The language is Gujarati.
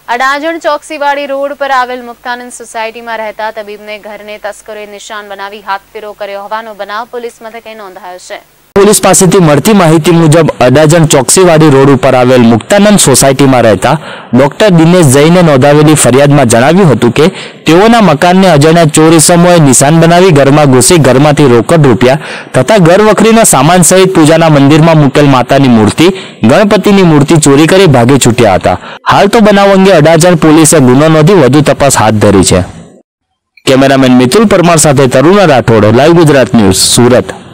અડાજણ ચોકસીવાડી રોડ પર આવેલ મુક્તાનંદ સોસાયટીમાં રહેતા તબીબને ઘરને તસ્કરોએ નિશાન બનાવી હાથફેરો કર્યો હોવાનો બનાવ પોલીસ મથકે નોંધાયો છે। પોલીસ પાસેથી મળતી માહિતી મુજબ અડાજણ ચોકસીવાડી રોડ ઉપર આવેલ મુક્તાનંદ સોસાયટીમાં રહેતા ડોક્ટર દિનેશ જૈને નોંધાવેલી ફરિયાદમાં જણાવ્યું હતું કે તેઓના મકાનને અજાણ્યા ચોર ઇસમોએ નિશાન બનાવી ઘરમાં ઘૂસી ઘરમાંથી રોકડ રૂપિયા તથા ઘર વખરીનો સામાન સહિત પૂજાના મંદિરમાં મૂકેલ માતાની મૂર્તિ ગણપતિની મૂર્તિ ચોરી કરી ભાગી છૂટ્યા હતા। હાલ તો બનાવ અંગે અડાજણ પોલીસે ગુનો નોંધી વધુ તપાસ હાથ ધરી છે। કેમેરામેન મિતુલ પરમાર સાથે તરુણા રાઠોડ, લાઈવ ગુજરાત ન્યૂઝ, સુરત।